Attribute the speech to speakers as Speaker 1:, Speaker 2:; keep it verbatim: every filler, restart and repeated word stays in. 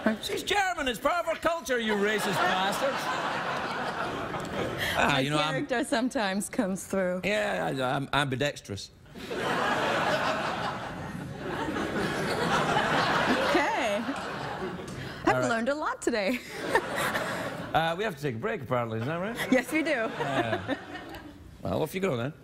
Speaker 1: She's German. It's part of our culture, you racist bastards. Ah,
Speaker 2: My
Speaker 1: you know,
Speaker 2: character
Speaker 1: I'm,
Speaker 2: sometimes comes through.
Speaker 1: yeah, I, I'm ambidextrous.
Speaker 2: Okay. I've
Speaker 1: right.
Speaker 2: learned a lot today.
Speaker 1: uh, we have to take a break, apparently. Is that right?
Speaker 2: Yes, we do.
Speaker 1: Yeah. Well, off you go then.